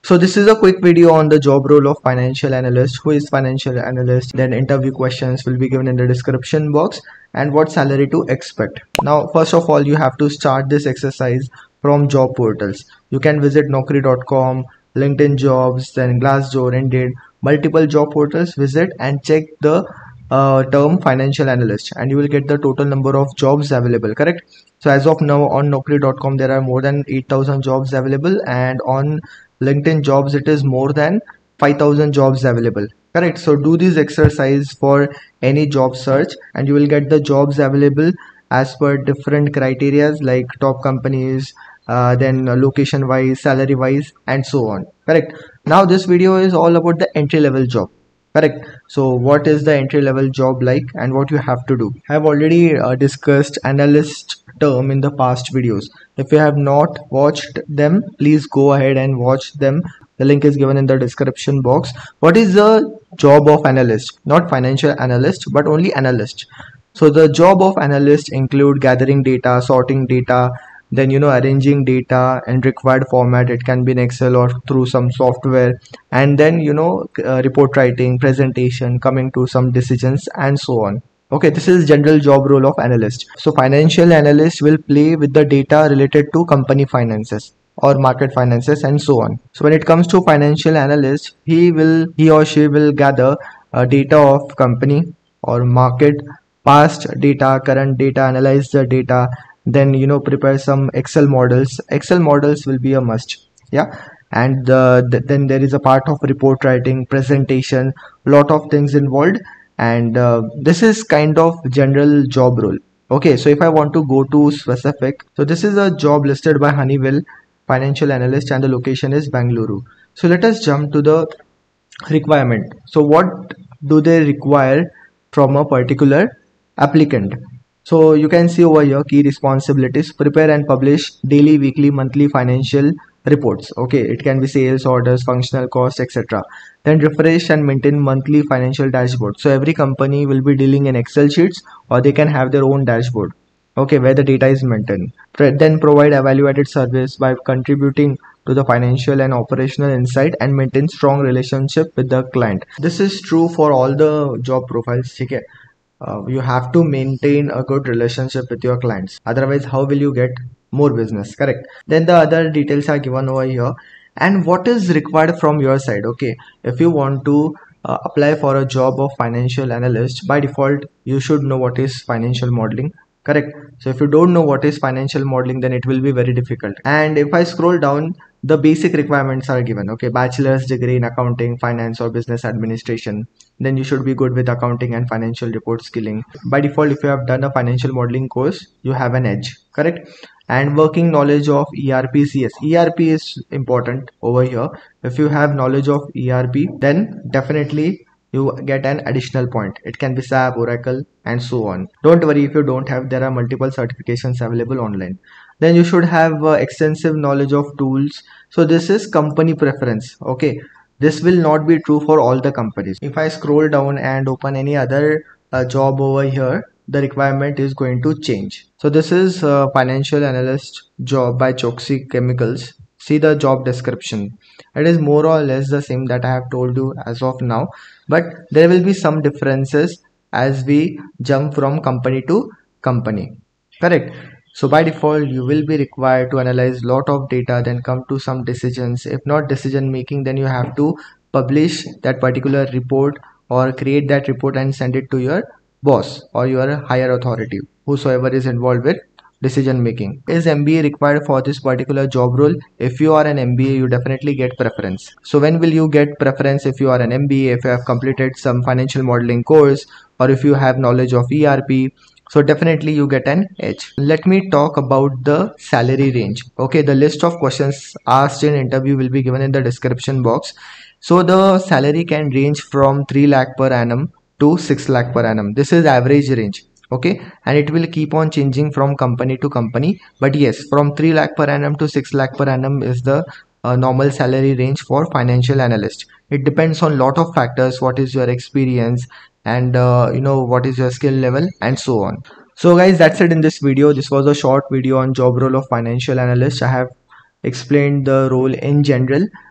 So this is a quick video on the job role of financial analyst. Who is financial analyst? Then interview questions will be given in the description box and what salary to expect. Now, first of all, you have to start this exercise from job portals. You can visit Naukri.com, LinkedIn Jobs, then Glassdoor, Indeed, multiple job portals. Visit and check the term financial analyst and you will get the total number of jobs available, correct? So as of now on Naukri.com there are more than 8,000 jobs available, and on LinkedIn Jobs it is more than 5,000 jobs available, correct? So do this exercise for any job search and you will get the jobs available as per different criterias like top companies, then location wise, salary wise, and so on, correct? Now this video is all about the entry level job, correct? So what is the entry level job like and what you have to do? I have already discussed analyst term in the past videos. If you have not watched them, please go ahead and watch them. The link is given in the description box. What is the job of analyst? Not financial analyst, but only analyst. So the job of analyst include gathering data, sorting data, then arranging data and required format. It can be in Excel or through some software, and then report writing, presentation, coming to some decisions, and so on. Okay, this is general job role of analyst. So financial analyst will play with the data related to company finances or market finances and so on. So when it comes to financial analyst, he or she will gather data of company or market, past data, current data, analyze the data, then prepare some Excel models. Excel models will be a must, yeah. And then there is a part of report writing, presentation, lot of things involved, and this is kind of general job role. Okay, so if I want to go to specific, so this is a job listed by Honeywell, financial analyst, and the location is Bangalore. So let us jump to the requirement. So what do they require from a particular applicant? So you can see over here key responsibilities: prepare and publish daily, weekly, monthly financial reports. Okay, it can be sales, orders, functional costs, etc. Then refresh and maintain monthly financial dashboard. So every company will be dealing in Excel sheets, or they can have their own dashboard, okay, where the data is maintained. Then provide evaluated service by contributing to the financial and operational insight and maintain strong relationship with the client. This is true for all the job profiles, okay? You have to maintain a good relationship with your clients, otherwise how will you get more business, correct? Then the other details are given over here, and what is required from your side. Okay, if you want to apply for a job of financial analyst, by default you should know what is financial modeling, correct? So if you don't know what is financial modeling, then it will be very difficult. And if I scroll down, the basic requirements are given. Okay, bachelor's degree in accounting, finance, or business administration. Then you should be good with accounting and financial report skilling. By default, if you have done a financial modeling course, you have an edge, correct? And working knowledge of ERP, CS. ERP is important over here. If you have knowledge of ERP, then definitely you get an additional point. It can be SAP, Oracle, and so on. Don't worry if you don't have, there are multiple certifications available online. Then you should have extensive knowledge of tools. So this is company preference, okay? This will not be true for all the companies. If I scroll down and open any other job over here, the requirement is going to change. So this is a financial analyst job by Choksi Chemicals. See the job description. It is more or less the same that I have told you as of now, but there will be some differences as we jump from company to company, correct? So by default you will be required to analyze lot of data, then come to some decisions. If not decision making, then you have to publish that particular report or create that report and send it to your boss or your higher authority, whosoever is involved with decision making. Is MBA required for this particular job role? If you are an MBA, you definitely get preference. So when will you get preference? If you are an MBA, if you have completed some financial modeling course, or if you have knowledge of ERP, so definitely you get an edge. Let me talk about the salary range. Okay, the list of questions asked in interview will be given in the description box. So the salary can range from 3 lakh per annum to 6 lakh per annum. This is average range, okay, and it will keep on changing from company to company, but yes, from 3 lakh per annum to 6 lakh per annum is the normal salary range for financial analyst. It depends on lot of factors: what is your experience, and what is your skill level, and so on. So guys, that's it in this video. This was a short video on job role of financial analyst. I have explained the role in general,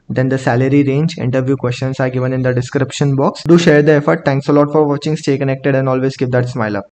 then the salary range, interview questions are given in the description box. Do share the effort. Thanks a lot for watching. Stay connected and always keep that smile up.